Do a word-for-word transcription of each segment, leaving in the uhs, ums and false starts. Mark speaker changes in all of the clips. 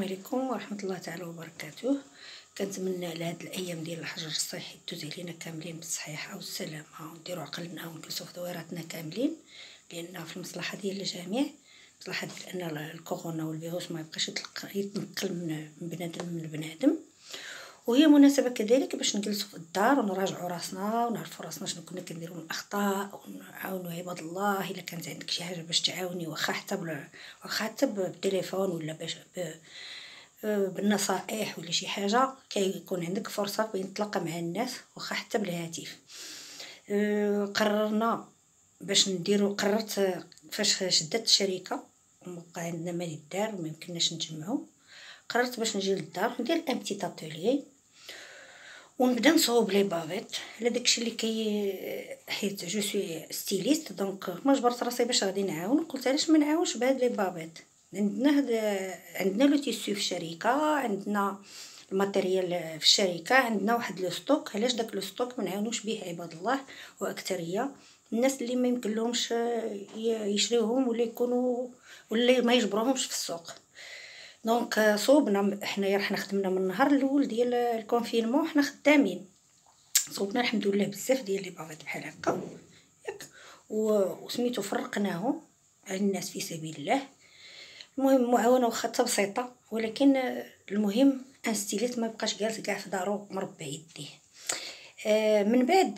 Speaker 1: السلام عليكم ورحمه الله تعالى وبركاته. كنتمنى على هاد الايام ديال الحجر الصحي تدوز علينا كاملين بالصحيحه والسلامه، ونديروا عقلنا ونجلسوا في دويراتنا كاملين، لان في المصلحه ديال الجميع، مصلحه ديال ان الكورونا والفيروس ما يبقاش يتنقل من بنادم من بنادم. وهي مناسبه كذلك باش نجلسوا في الدار ونراجعوا راسنا ونعرفوا راسنا شنو كنا كنديروا من اخطاء، ونعاونوا عباد الله الا كانت عندك شي حاجه باش تعاوني، واخا حتى واخا حتى بالتليفون ولا باش بالنصائح ولا شي حاجه، كيكون عندك فرصه بين تتلاقى مع الناس واخا حتى بالهاتف. قررنا باش نديروا قررت فاش شدت الشركه وبقى عندنا مال الدار وما يمكنناش نجمعوا، قررت باش نجي للدار ندير ان بتي اتوليي ونبدا نصوب لي بافيت على داكشي اللي كي حيت جو سوي ستيليست، دونك ما جبرت راسي باش غادي نعاون، قلت علاش ما نعاونش بهاد لي بافيت. عندنا هاد عندنا لو تيسو في الشركه، عندنا الماتيريال في الشركه، عندنا واحد لو ستوك، علاش داك لو ستوك ما نعاونوش به عباد الله واكثريه الناس اللي ما يمكن لهمش يشريوهم ولا يكونوا ولا ما يجبروهمش في السوق. دونك صوبنا حنايا رحنا خدمنا من النهار الاول ديال الكونفينمون، حنا خدامين صوبنا الحمد لله بزاف ديال لي بافيت بحال هكا ياك، وسميتو فرقناهم على الناس في سبيل الله. المهم معاونه واخا حتى بسيطه، ولكن المهم ان ستيليت ما يبقاش جالس كاع في دارو مربع يديه. آه من بعد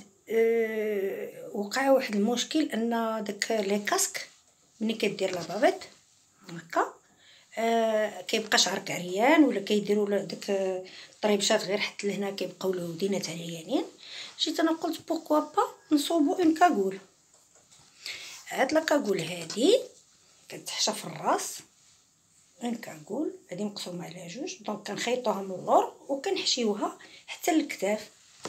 Speaker 1: آه وقع واحد المشكل، ان داك لي كاسك ملي كدير لا بافيت هكا آه كيبقى شعرك عريان، ولا كيديروا داك الطريبشات غير حتى لهنا كيبقاو الودينات عريانين. جيت انا قلت بوكوا با نصوبوا اون كاغول. هاد لا كاغول هادي كتحشى في الراس، اون كاغول هادي مقسومه على جوج، دونك كنخيطوها من اللور وكنحشيوها حتى للكتاف،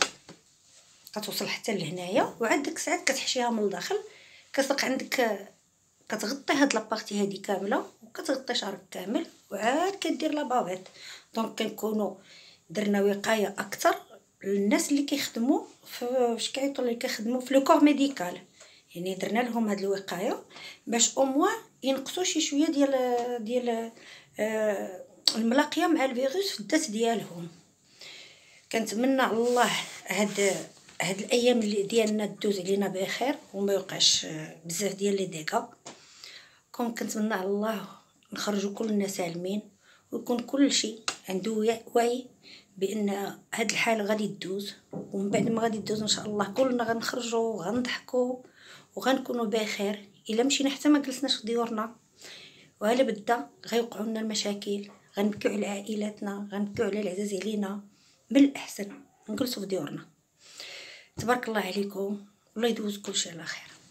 Speaker 1: كتوصل حتى لهنايا، وعاد ديك الساعات كتحشيها من الداخل، كتلق عندك كتغطي هاد لابارتي هادي كامله وكتغطي شعرك كامل، وعاد كدير لا بافيت. دونك كنكونوا درنا وقايه اكثر للناس اللي كيخدموا في شكايطو اللي كيخدموا في لو كور ميديكال، يعني درنا لهم هاد الوقايه باش او موان ينقصوا شي شويه ديال ديال آه الملاقيه مع الفيروس في الذات ديالهم. كنتمنى على الله هاد هاد الايام اللي ديالنا دوز علينا بخير وما يوقعش بزاف ديال لي ديغا. كون كنتمنى على الله نخرجوا كلنا سالمين، ويكون كل شيء عنده وعي بان هاد الحاله غادي تدوز، ومن بعد ما غادي تدوز ان شاء الله كلنا غنخرجوا وغنضحكوا وغنكونوا بخير. الا مشينا حتى ما جلسناش في ديورنا وهلا بدا غيوقعوا لنا المشاكل، غنبكيو على عائلاتنا، غنبكيو على العزاز علينا. بالاحسن نجلسوا في ديورنا. تبارك الله عليكم، والله يدوز كل شيء على خير.